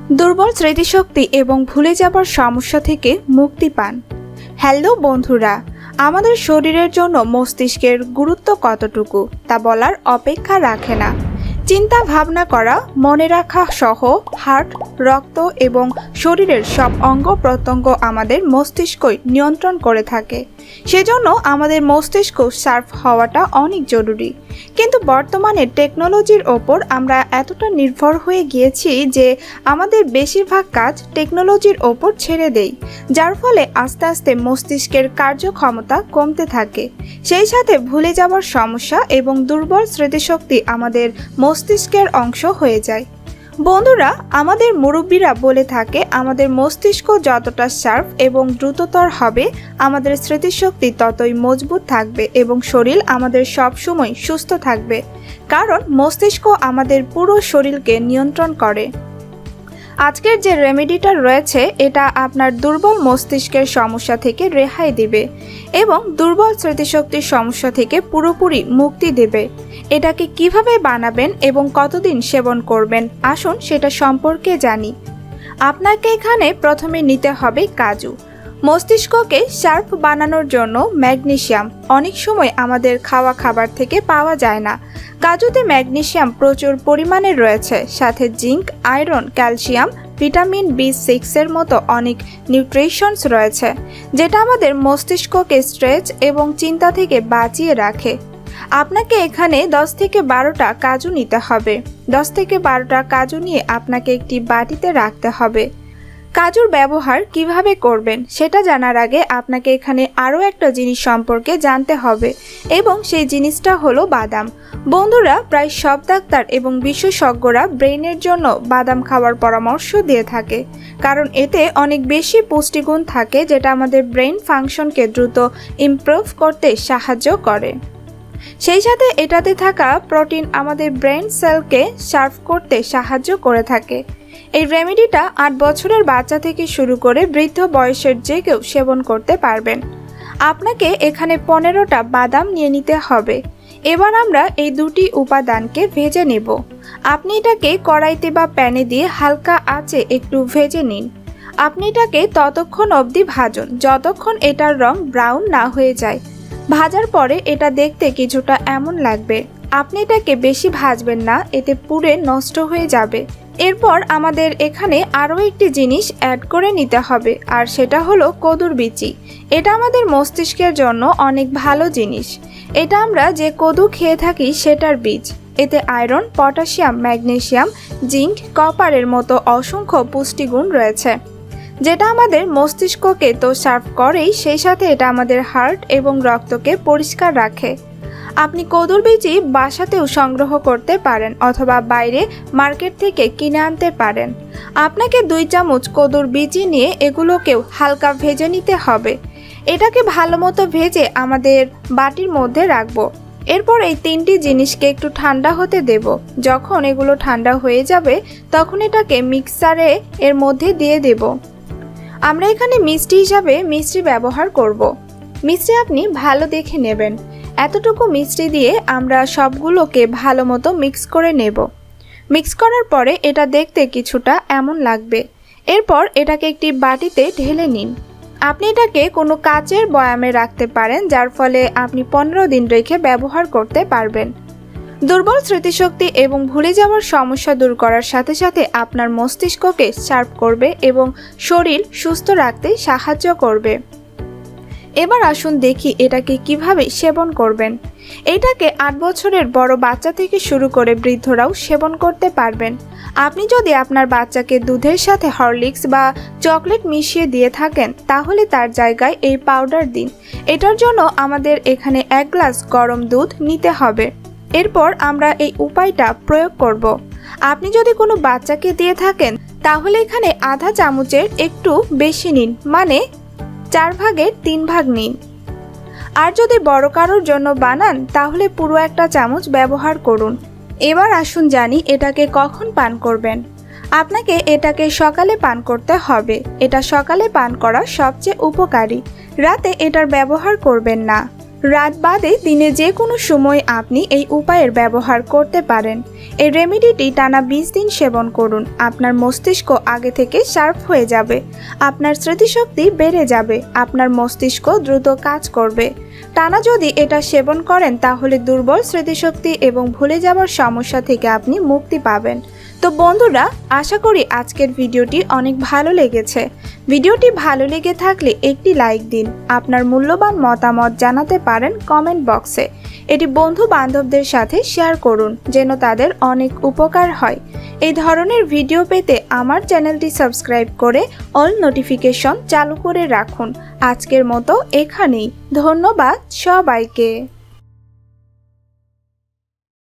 দুর্বল স্মৃতিশক্তি এবং ভুলে যাবার সমস্যা থেকে মুক্তি পান। হ্যালো বন্ধুরা, আমাদের শরীরের জন্য মস্তিষ্কের গুরুত্ব কতটুকু তা বলার অপেক্ষা রাখে না। চিন্তা ভাবনা করা, মনে রাখা সহ হার্ট, রক্ত এবং শরীরের সব অঙ্গ প্রত্যঙ্গ আমাদের মস্তিষ্কই নিয়ন্ত্রণ করে থাকে। সেজন্য আমাদের মস্তিষ্ক শার্প হওয়াটা অনেক জরুরি। কিন্তু বর্তমানে টেকনোলজির ওপর আমরা এতটা নির্ভর হয়ে গিয়েছি যে আমাদের বেশিরভাগ কাজ টেকনোলজির ওপর ছেড়ে দেই, যার ফলে আস্তে আস্তে মস্তিষ্কের কার্যক্ষমতা কমতে থাকে। সেই সাথে ভুলে যাওয়ার সমস্যা এবং দুর্বল স্মৃতিশক্তি আমাদের মস্তিষ্কের অংশ হয়ে যায়। বন্ধুরা, আমাদের মুরব্বীরা বলে থাকে আমাদের মস্তিষ্ক যতটা শার্প এবং দ্রুততর হবে, আমাদের স্মৃতিশক্তি ততই মজবুত থাকবে এবং শরীর আমাদের সব সময় সুস্থ থাকবে, কারণ মস্তিষ্ক আমাদের পুরো শরীরকে নিয়ন্ত্রণ করে। আজকের যে রেমেডিটা রয়েছে এটা আপনার দুর্বল মস্তিষ্কের সমস্যা থেকে রেহাই দেবে এবং দুর্বল স্মৃতিশক্তির সমস্যা থেকে পুরোপুরি মুক্তি দেবে। এটাকে কিভাবে বানাবেন এবং কতদিন সেবন করবেন, আসুন সেটা সম্পর্কে জানি। আপনাকে এখানে প্রথমে নিতে হবে কাজু। মস্তিষ্ককে শার্প বানানোর জন্য ম্যাগনেসিয়াম অনেক সময় আমাদের খাওয়া খাবার থেকে পাওয়া যায় না। কাজুতে ম্যাগনেসিয়াম প্রচুর পরিমাণে রয়েছে, সাথে zinc, iron, calcium, vitamin B6 মতো অনেক নিউট্রিশনস রয়েছে, যেটা আমাদের মস্তিষ্ককে স্ট্রেচ এবং চিন্তা থেকে বাঁচিয়ে রাখে। আপনাকে এখানে 10 থেকে 12টা কাজু নিতে হবে। 10 থেকে 12টা কাজু নিয়ে আপনাকে একটি বাটিতে রাখতে হবে। কাজুর ব্যবহার কিভাবে করবেন সেটা জানার আগে আপনাকে এখানে আরও একটা জিনিস সম্পর্কে জানতে হবে এবং সেই জিনিসটা হলো বাদাম। বন্ধুরা, প্রায় সব ডাক্তার এবং বিশেষজ্ঞরা ব্রেইনের জন্য বাদাম খাওয়ার পরামর্শ দিয়ে থাকে, কারণ এতে অনেক বেশি পুষ্টিগুণ থাকে যেটা আমাদের ব্রেইন ফাংশনকে দ্রুত ইমপ্রুভ করতে সাহায্য করে। সেই সাথে এটাতে থাকা প্রোটিন আমাদের ব্রেইন সেলকে শার্প করতে সাহায্য করে থাকে। এই রেমেডিটা 8 বছরের বাচ্চা থেকে শুরু করে বৃদ্ধ বয়সের যে কেউ সেবন করতে পারবেন। আপনাকে এখানে 15টা বাদাম নিয়ে নিতে হবে। এবার আমরা এই দুটি উপাদানকে ভেজে নেব। আপনি এটাকে কড়াইতে বা প্যানে দিয়ে হালকা আঁচে একটু ভেজে নিন। আপনি এটাকে ততক্ষণ অবধি ভাজুন যতক্ষণ এটার রং ব্রাউন না হয়ে যায়। ভাজার পরে এটা দেখতে কিছুটা এমন লাগবে। আপনি এটাকে বেশি ভাজবেন না, এতে পুড়ে নষ্ট হয়ে যাবে। এরপর আমাদের এখানে আরও একটি জিনিস অ্যাড করে নিতে হবে, আর সেটা হলো কদুর বিচি। এটা আমাদের মস্তিষ্কের জন্য অনেক ভালো জিনিস। এটা আমরা যে কদু খেয়ে থাকি সেটার বীজ। এতে আয়রন, পটাশিয়াম, ম্যাগনেসিয়াম, জিঙ্ক, কপারের মতো অসংখ্য পুষ্টিগুণ রয়েছে, যেটা আমাদের মস্তিষ্ককে তো শার্প করেই, সেই সাথে এটা আমাদের হার্ট এবং রক্তকে পরিষ্কার রাখে। আপনি কদুর বীজ বাসাতেও সংগ্রহ করতে পারেন অথবা বাইরে মার্কেট থেকে কিনে আনতে পারেন। আপনাকে 2 চামচ কদুর বীজ নিয়ে এগুলোকেও হালকা ভেজে নিতে হবে। এটাকে ভালো মতো ভেজে আমাদের বাটির মধ্যে রাখবো। এরপর এই 3টি জিনিসকে একটু ঠান্ডা হতে দেব। যখন এগুলো ঠান্ডা হয়ে যাবে তখন এটাকে মিক্সারে এর মধ্যে দিয়ে দেব। আমরা এখানে মিষ্টি হিসাবে মিষ্টি ব্যবহার করব। মিষ্টি আপনি ভালো দেখে নেবেন। এতটুকু মিষ্টি দিয়ে আমরা সবগুলোকে ভালো মতো মিক্স করে নেব। মিক্স করার পরে এটা দেখতে কিছুটা এমন লাগবে। এরপর এটাকে একটি বাটিতে ঢেলে নিন। আপনি এটাকে কোনো কাচের বয়ামে রাখতে পারেন, যার ফলে আপনি 15 দিন রেখে ব্যবহার করতে পারবেন। দুর্বল স্মৃতিশক্তি এবং ভুলে যাওয়ার সমস্যা দূর করার সাথে সাথে আপনার মস্তিষ্ককে শার্প করবে এবং শরীর সুস্থ রাখতে সাহায্য করবে। এবার আসুন দেখি এটাকে কিভাবে সেবন করবেন। এটাকে 8 বছরের বড় বাচ্চা থেকে শুরু করে বৃদ্ধরাও সেবন করতে পারবেন। আপনি যদি আপনার বাচ্চাকে দুধের সাথে হরলিক্স বা চকলেট মিশিয়ে দিয়ে থাকেন তাহলে তার জায়গায় এই পাউডার দিন। এটার জন্য আমাদের এখানে 1 গ্লাস গরম দুধ নিতে হবে। এরপর আমরা এই উপায়টা প্রয়োগ করব। আপনি যদি কোনো বাচ্চাকে দিয়ে থাকেন তাহলে এখানে আধা চামচের একটু বেশি নিন, মানে 4 ভাগের 3 ভাগ নিন। আর যদি বড় কারোর জন্য বানান তাহলে পুরো 1 চামচ ব্যবহার করুন। এবার আসুন জানি এটাকে কখন পান করবেন। আপনাকে এটাকে সকালে পান করতে হবে। এটা সকালে পান করা সবচেয়ে উপকারী। রাতে এটার ব্যবহার করবেন না। রাত বাদে দিনে যে কোনো সময় আপনি এই উপায়ের ব্যবহার করতে পারেন। এই রেমেডিটি টানা 20 দিন সেবন করুন। আপনার মস্তিষ্ক আগে থেকে শার্প হয়ে যাবে, আপনার স্মৃতিশক্তি বেড়ে যাবে, আপনার মস্তিষ্ক দ্রুত কাজ করবে। টানা যদি এটা সেবন করেন তাহলে দুর্বল স্মৃতিশক্তি এবং ভুলে যাওয়ার সমস্যা থেকে আপনি মুক্তি পাবেন। তো বন্ধুরা, আশা করি আজকের ভিডিওটি অনেক ভালো লেগেছে। ভিডিওটি ভালো লেগে থাকলে একটি লাইক দিন। আপনার মূল্যবান মতামত জানাতে পারেন কমেন্ট বক্সে। এটি বন্ধু বান্ধবদের সাথে শেয়ার করুন যেন তাদের অনেক উপকার হয়। এই ধরনের ভিডিও পেতে আমার চ্যানেলটি সাবস্ক্রাইব করে অল নোটিফিকেশন চালু করে রাখুন। আজকের মতো এখানেই। ধন্যবাদ সবাইকে।